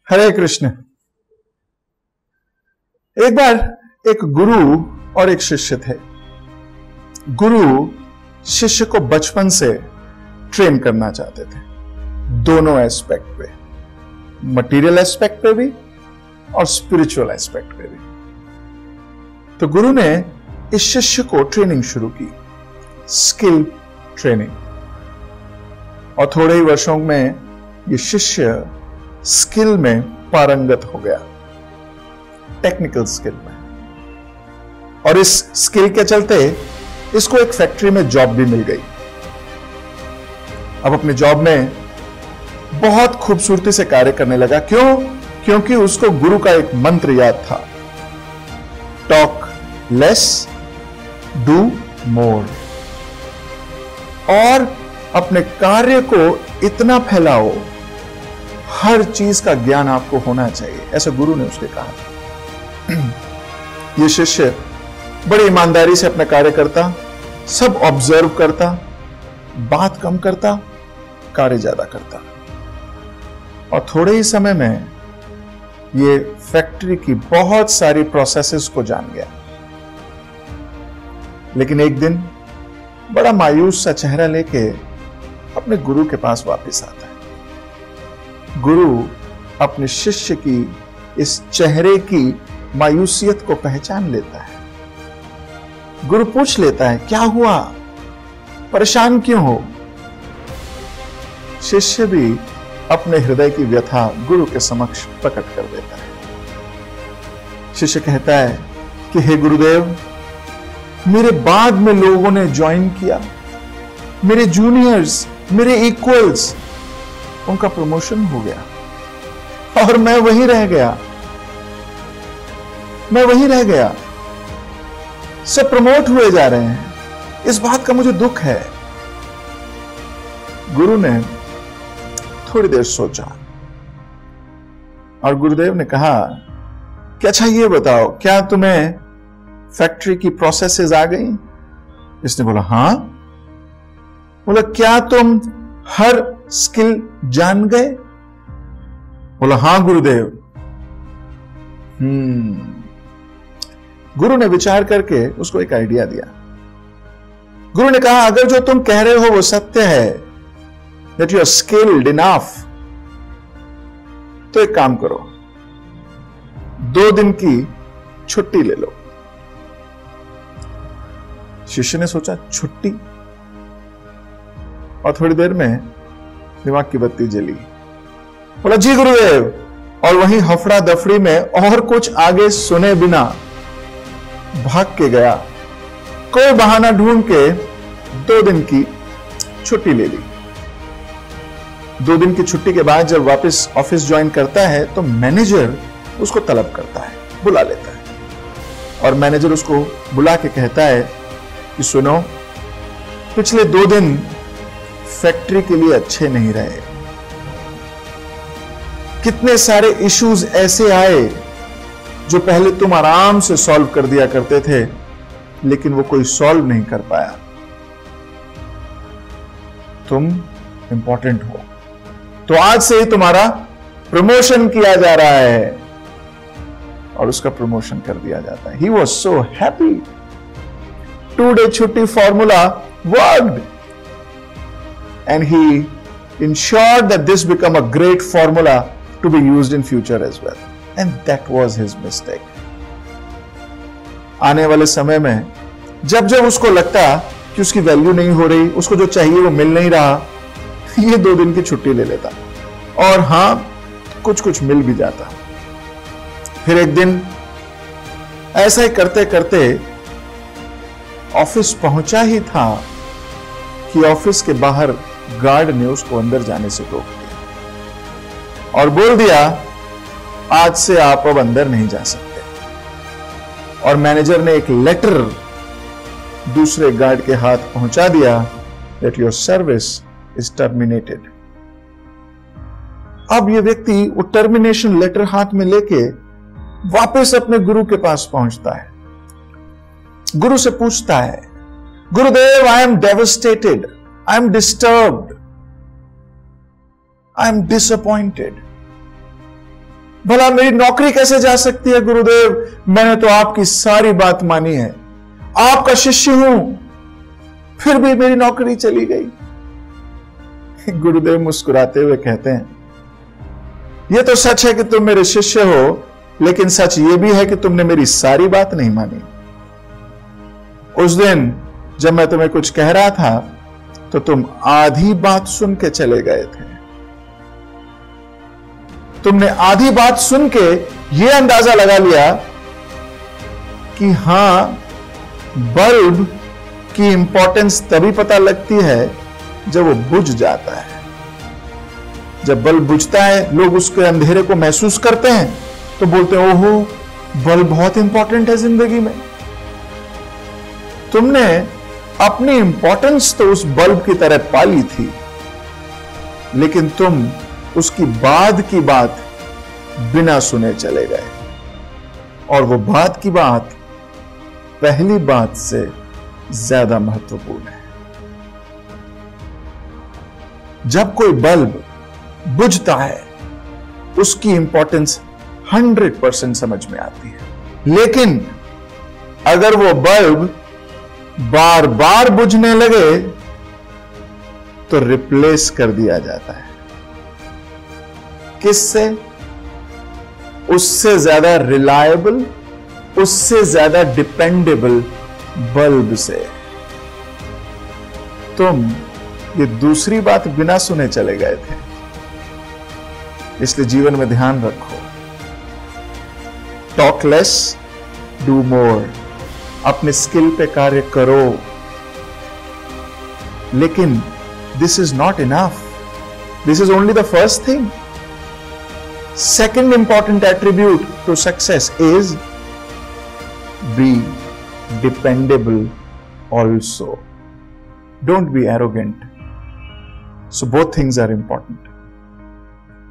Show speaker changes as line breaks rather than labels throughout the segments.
हरे कृष्ण। एक बार एक गुरु और एक शिष्य थे। गुरु शिष्य को बचपन से ट्रेन करना चाहते थे, दोनों एस्पेक्ट पे, मटेरियल एस्पेक्ट पे भी और स्पिरिचुअल एस्पेक्ट पे भी। तो गुरु ने इस शिष्य को ट्रेनिंग शुरू की, स्किल ट्रेनिंग, और थोड़े ही वर्षों में ये शिष्य स्किल में पारंगत हो गया, टेक्निकल स्किल में। और इस स्किल के चलते इसको एक फैक्ट्री में जॉब भी मिल गई। अब अपने जॉब में बहुत खूबसूरती से कार्य करने लगा। क्यों? क्योंकि उसको गुरु का एक मंत्र याद था, टॉक लेस डू मोर। और अपने कार्य को इतना फैलाओ, हर चीज का ज्ञान आपको होना चाहिए, ऐसा गुरु ने उसके कहा। यह शिष्य बड़ी ईमानदारी से अपना कार्य करता, सब ऑब्जर्व करता, बात कम करता, कार्य ज्यादा करता, और थोड़े ही समय में ये फैक्ट्री की बहुत सारी प्रोसेसेस को जान गया। लेकिन एक दिन बड़ा मायूस सा चेहरा लेके अपने गुरु के पास वापस आता है। गुरु अपने शिष्य की इस चेहरे की मायूसियत को पहचान लेता है। गुरु पूछ लेता है, क्या हुआ, परेशान क्यों हो? शिष्य भी अपने हृदय की व्यथा गुरु के समक्ष प्रकट कर देता है। शिष्य कहता है कि हे गुरुदेव, मेरे बाद में लोगों ने ज्वाइन किया, मेरे जूनियर्स, मेरे इक्वल्स, उनका प्रमोशन हो गया और मैं वहीं रह गया। सब प्रमोट हुए जा रहे हैं, इस बात का मुझे दुख है। गुरु ने थोड़ी देर सोचा और गुरुदेव ने कहा कि अच्छा ये बताओ, क्या तुम्हें फैक्ट्री की प्रोसेसेस आ गई? इसने बोला हाँ। बोला क्या तुम हर स्किल जान गए? बोला हाँ गुरुदेव। गुरु ने विचार करके उसको एक आइडिया दिया। गुरु ने कहा अगर जो तुम कह रहे हो वो सत्य है, that you are skilled enough, तो एक काम करो, 2 दिन की छुट्टी ले लो। शिष्य ने सोचा छुट्टी, और थोड़ी देर में दिमाग की बत्ती जली। बोला जी गुरुदेव, और वहीं हफड़ा दफड़ी में और कुछ आगे सुने बिना भाग के गया, कोई बहाना ढूंढ के 2 दिन की छुट्टी ले ली। 2 दिन की छुट्टी के बाद जब वापस ऑफिस ज्वाइन करता है तो मैनेजर उसको तलब करता है, बुला लेता है, और मैनेजर उसको बुला के कहता है कि सुनो, पिछले 2 दिन फैक्ट्री के लिए अच्छे नहीं रहे। कितने सारे इश्यूज ऐसे आए जो पहले तुम आराम से सॉल्व कर दिया करते थे, लेकिन वो कोई सॉल्व नहीं कर पाया। तुम इंपॉर्टेंट हो, तो आज से ही तुम्हारा प्रमोशन किया जा रहा है, और उसका प्रमोशन कर दिया जाता है। He was so happy. 2-day छुट्टी formula worked, and he ensured that this become a great formula to be used in future as well. And that was his mistake. आने वाले समय में जब जब उसको लगता कि उसकी वैल्यू नहीं हो रही, उसको जो चाहिए वो मिल नहीं रहा, ये 2 दिन की छुट्टी ले लेता, और हां कुछ कुछ मिल भी जाता। फिर एक दिन ऐसा ही करते करते ऑफिस पहुंचा ही था कि ऑफिस के बाहर गार्ड ने उसको अंदर जाने से रोक दिया और बोल दिया आज से आप अब अंदर नहीं जा सकते। और मैनेजर ने एक लेटर दूसरे गार्ड के हाथ पहुंचा दिया that your service is terminated। अब ये व्यक्ति वो टर्मिनेशन लेटर हाथ में लेके वापस अपने गुरु के पास पहुंचता है। गुरु से पूछता है, Gurudev, I am devastated, I am disturbed, I am disappointed. भला मेरी नौकरी कैसे जा सकती है गुरुदेव, मैंने तो आपकी सारी बात मानी है, आपका शिष्य हूं, फिर भी मेरी नौकरी चली गई। गुरुदेव मुस्कुराते हुए कहते हैं, यह तो सच है कि तुम मेरे शिष्य हो, लेकिन सच यह भी है कि तुमने मेरी सारी बात नहीं मानी। उस दिन जब मैं तुम्हें कुछ कह रहा था तो तुम आधी बात सुन के चले गए थे। तुमने आधी बात सुन के यह अंदाजा लगा लिया कि हां, बल्ब की इंपॉर्टेंस तभी पता लगती है जब वो बुझ जाता है। जब बल्ब बुझता है, लोग उसके अंधेरे को महसूस करते हैं तो बोलते हैं, ओहो, बल्ब बहुत इंपॉर्टेंट है जिंदगी में। तुमने अपनी इंपॉर्टेंस तो उस बल्ब की तरह पाली थी, लेकिन तुम उसकी बाद की बात बिना सुने चले गए, और वो बाद की बात पहली बात से ज्यादा महत्वपूर्ण है। जब कोई बल्ब बुझता है, उसकी इंपॉर्टेंस 100% समझ में आती है, लेकिन अगर वो बल्ब बार बार बुझने लगे तो रिप्लेस कर दिया जाता है। किससे? उससे ज्यादा रिलायबल, उससे ज्यादा डिपेंडेबल बल्ब से। तुम ये दूसरी बात बिना सुने चले गए थे। इसलिए जीवन में ध्यान रखो, टॉक लेस, डू मोर। अपने स्किल पे कार्य करो, लेकिन this is not enough. This is only the first thing. Second important attribute to success is be dependable also. Don't be arrogant. So both things are important.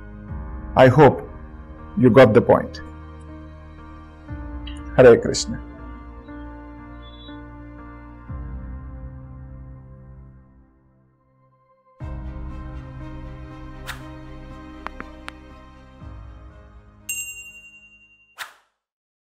I hope you got the point. Hare Krishna.